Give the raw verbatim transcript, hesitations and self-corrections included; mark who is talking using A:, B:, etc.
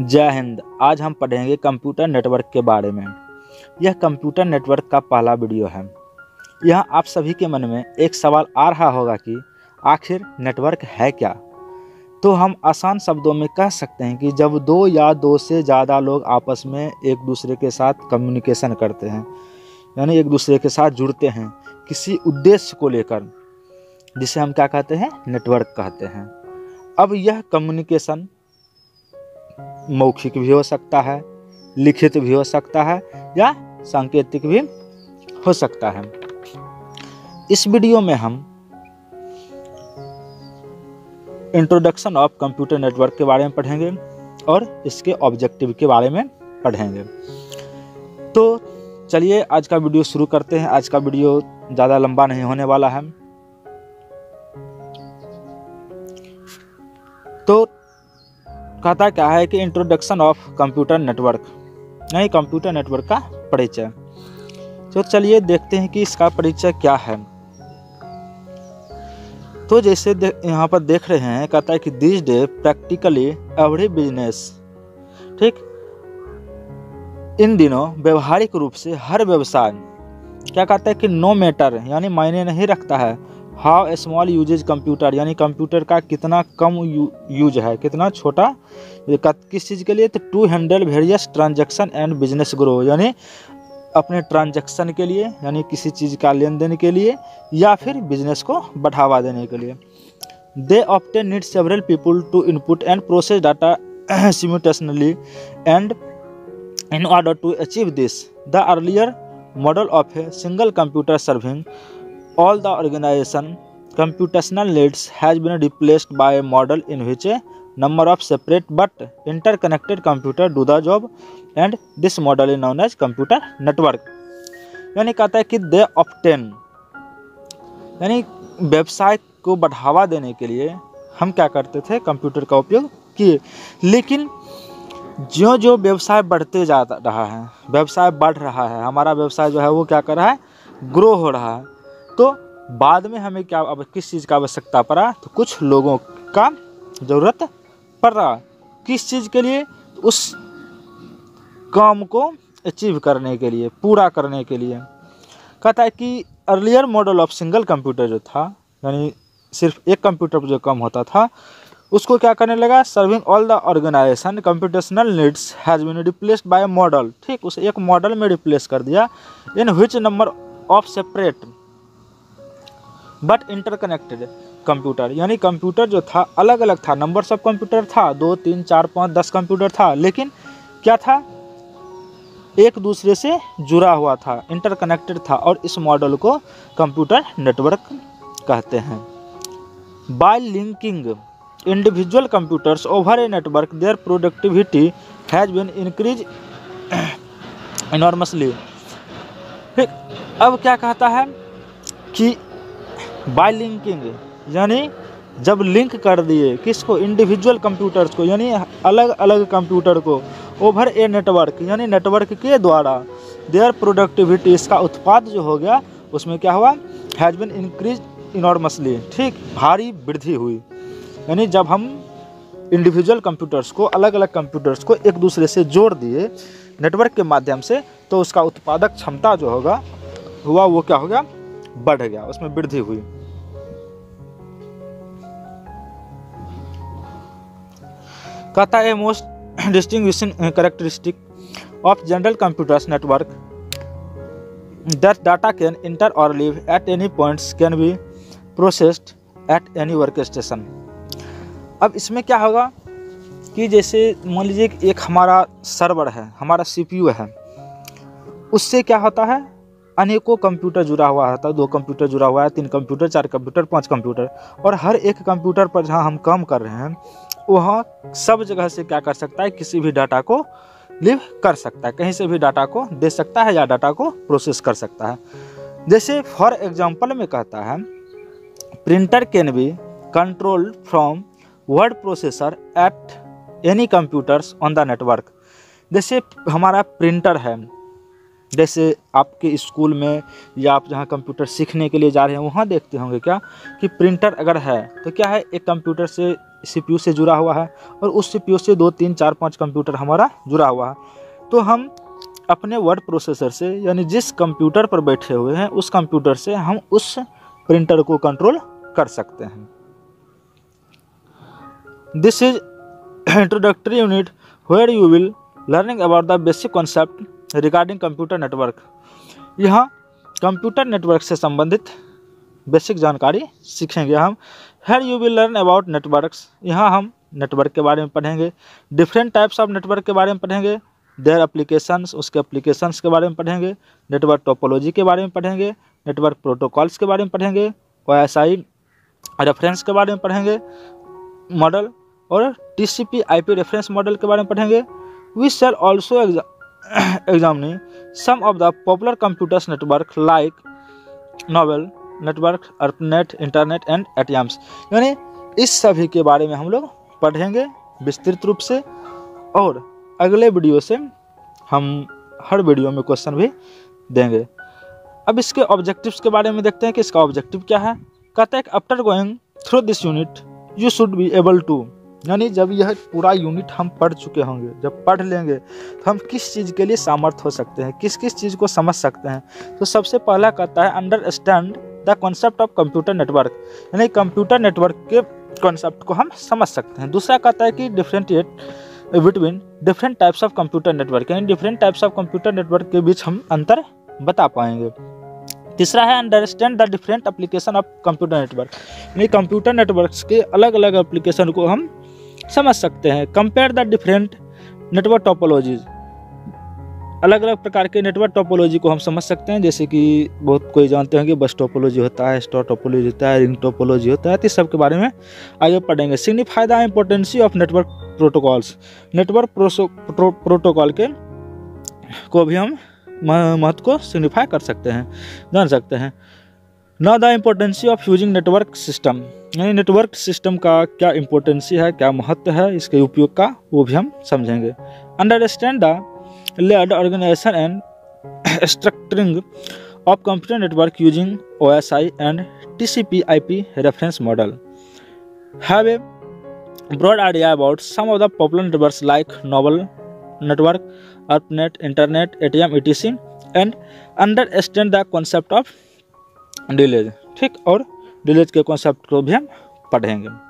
A: जय हिंद। आज हम पढ़ेंगे कंप्यूटर नेटवर्क के बारे में। यह कंप्यूटर नेटवर्क का पहला वीडियो है। यहाँ आप सभी के मन में एक सवाल आ रहा होगा कि आखिर नेटवर्क है क्या। तो हम आसान शब्दों में कह सकते हैं कि जब दो या दो से ज़्यादा लोग आपस में एक दूसरे के साथ कम्युनिकेशन करते हैं, यानी एक दूसरे के साथ जुड़ते हैं किसी उद्देश्य को लेकर, जिसे हम क्या कहते हैं, नेटवर्क कहते हैं। अब यह कम्युनिकेशन मौखिक भी हो सकता है, लिखित भी हो सकता है या सांकेतिक भी हो सकता है। इस वीडियो में हम इंट्रोडक्शन ऑफ कंप्यूटर नेटवर्क के बारे में पढ़ेंगे और इसके ऑब्जेक्टिव के बारे में पढ़ेंगे। तो चलिए आज का वीडियो शुरू करते हैं। आज का वीडियो ज़्यादा लंबा नहीं होने वाला है। तो कहता क्या है कि इंट्रोडक्शन ऑफ कंप्यूटर नेटवर्क, नहीं कंप्यूटर नेटवर्क का परिचय। तो चलिए देखते हैं कि इसका परिचय क्या है। तो जैसे यहाँ पर देख रहे हैं, कहता है कि this day practically every business, ठीक, इन दिनों व्यवहारिक रूप से हर व्यवसाय क्या कहता है कि नो मैटर, यानी मायने नहीं रखता है हाउ स्मॉल यूजेज कंप्यूटर, यानी कंप्यूटर का कितना कम यू, यूज है, कितना छोटा, किस चीज़ के लिए, तो to handle various transaction and business grow, यानी अपने ट्रांजैक्शन के लिए, यानी किसी चीज़ का लेन देन के लिए या फिर बिजनेस को बढ़ावा देने के लिए। They often need several people to input and process data simultaneously and in order to achieve this the earlier model of a single computer serving all the organization computational needs has been replaced by a model in which a number of separate but interconnected computer do the job, and this model is known as computer network। यानी कहता है कि they obtain, यानी व्यवसाय को बढ़ावा देने के लिए हम क्या करते थे, कंप्यूटर का उपयोग किए। लेकिन जो जो व्यवसाय बढ़ते जा रहा है, व्यवसाय बढ़ रहा है, हमारा व्यवसाय जो है वो क्या कर रहा है, ग्रो हो रहा है। तो बाद में हमें क्या, अब किस चीज़ का आवश्यकता पड़ा, तो कुछ लोगों का ज़रूरत पड़ रहा। किस चीज़ के लिए, उस काम को अचीव करने के लिए, पूरा करने के लिए। कहता है कि earlier model of single computer जो था, यानी सिर्फ एक कंप्यूटर पर जो काम होता था, उसको क्या करने लगा, serving all the organization computational needs has been replaced by model, ठीक, उसे एक मॉडल में रिप्लेस कर दिया। In which number of separate but interconnected computer, यानी कंप्यूटर जो था अलग अलग था, नंबर्स ऑफ कंप्यूटर था, दो तीन चार पाँच दस कंप्यूटर था, लेकिन क्या था, एक दूसरे से जुड़ा हुआ था, इंटरकनेक्टेड था, और इस मॉडल को कंप्यूटर नेटवर्क कहते हैं। By linking individual computers over a network their productivity has been increase enormously. ठीक, अब क्या कहता है कि बाय लिंकिंग, यानी जब लिंक कर दिए किसको, इंडिविजुअल कंप्यूटर्स को, यानी अलग अलग कंप्यूटर को, ओवर ए नेटवर्क, यानी नेटवर्क के द्वारा, देयर प्रोडक्टिविटी, इसका उत्पाद जो हो गया उसमें क्या हुआ, हैज़ बीन इंक्रीज इनॉर्मसली, ठीक, भारी वृद्धि हुई। यानी जब हम इंडिविजुअल कंप्यूटर्स को, अलग अलग कंप्यूटर्स को एक दूसरे से जोड़ दिए नेटवर्क के माध्यम से, तो उसका उत्पादक क्षमता जो होगा हुआ वो क्या हो गया, बढ़ गया, उसमें वृद्धि हुई। कहता है most distinguishing characteristic of general computers network that data can enter और leave at any points can be processed at any work station. अब इसमें क्या होगा कि जैसे मान लीजिए कि एक हमारा सर्वर है, हमारा सीपीयू है, उससे क्या होता है, अनेकों कंप्यूटर जुड़ा हुआ है, दो कंप्यूटर जुड़ा हुआ है, तीन कंप्यूटर, चार कंप्यूटर, पांच कंप्यूटर, और हर एक कंप्यूटर पर जहां हम काम कर रहे हैं वहाँ सब जगह से क्या कर सकता है, किसी भी डाटा को लिव कर सकता है, कहीं से भी डाटा को दे सकता है या डाटा को प्रोसेस कर सकता है। जैसे फॉर एग्जांपल में कहता है, printer can be controlled from word processor at any computers on the network. जैसे हमारा प्रिंटर है, जैसे आपके स्कूल में या आप जहाँ कंप्यूटर सीखने के लिए जा रहे हैं वहाँ देखते होंगे क्या कि प्रिंटर अगर है तो क्या है, एक कंप्यूटर से सीपीयू से जुड़ा हुआ है और उस सीपीयू से दो तीन चार पाँच कंप्यूटर हमारा जुड़ा हुआ है। तो हम अपने वर्ड प्रोसेसर से, यानी जिस कंप्यूटर पर बैठे हुए हैं उस कंप्यूटर से हम उस प्रिंटर को कंट्रोल कर सकते हैं। This is introductory unit where you will learning about the basic concept regarding computer network. यहाँ कंप्यूटर नेटवर्क से संबंधित बेसिक जानकारी सीखेंगे हम। Here you will learn about networks, यहाँ हम नेटवर्क के बारे में पढ़ेंगे। डिफरेंट टाइप्स ऑफ नेटवर्क के बारे में पढ़ेंगे। देयर एप्लीकेशंस, उसके एप्लीकेशंस के बारे में पढ़ेंगे। नेटवर्क टोपोलॉजी के बारे में पढ़ेंगे। नेटवर्क प्रोटोकॉल्स के बारे में पढ़ेंगे। ओ एस आई रेफरेंस के बारे में पढ़ेंगे, मॉडल, और T C P I P reference model के बारे में पढ़ेंगे। We shall also examine some of the popular computers network like Novell network, ARPANET, internet and ATMs. यानी इस सभी के बारे में हम लोग पढ़ेंगे विस्तृत रूप से, और अगले वीडियो से हम हर वीडियो में क्वेश्चन भी देंगे। अब इसके ऑब्जेक्टिव्स के बारे में देखते हैं कि इसका ऑब्जेक्टिव क्या है। कहते हैं after going through this unit you should be able to, यानी जब यह पूरा यूनिट हम पढ़ चुके होंगे, जब पढ़ लेंगे तो हम किस चीज़ के लिए सामर्थ्य हो सकते हैं, किस किस चीज़ को समझ सकते हैं। तो सबसे पहला कहता है understand the concept of computer network, यानी कंप्यूटर नेटवर्क के कॉन्सेप्ट को हम समझ सकते हैं। दूसरा कहता है कि differentiate between different types of computer network, यानी different types of computer network के बीच हम अंतर बता पाएंगे। तीसरा है understand the different application of computer network, यानी कंप्यूटर नेटवर्क्स के अलग अलग एप्लीकेशन को हम समझ सकते हैं। Compare the different network topologies, अलग अलग प्रकार के नेटवर्क टोपोलॉजी को हम समझ सकते हैं, जैसे कि बहुत कोई जानते हैं कि बस टोपोलॉजी होता है, स्टार टोपोलॉजी होता है, रिंग टोपोलॉजी होता है। तो इस सब के बारे में आगे पढ़ेंगे। Signify the importancy of network protocols, network protocol के को भी हम महत्व को सिग्निफाई कर सकते हैं, जान सकते हैं। Now the importancy of using network system, यानी नेटवर्क सिस्टम का क्या इम्पोर्टेंसी है, क्या महत्व है इसके उपयोग का, वो भी हम समझेंगे। Understand the layered organization and structuring of computer network using O S I and T C P I P reference model. Have a broad idea about some of the popular networks like Novel Network, ARPANET, Internet, A T M, et cetera and understand the concept of delay। ठीक, और delays के concept को भी हम पढ़ेंगे।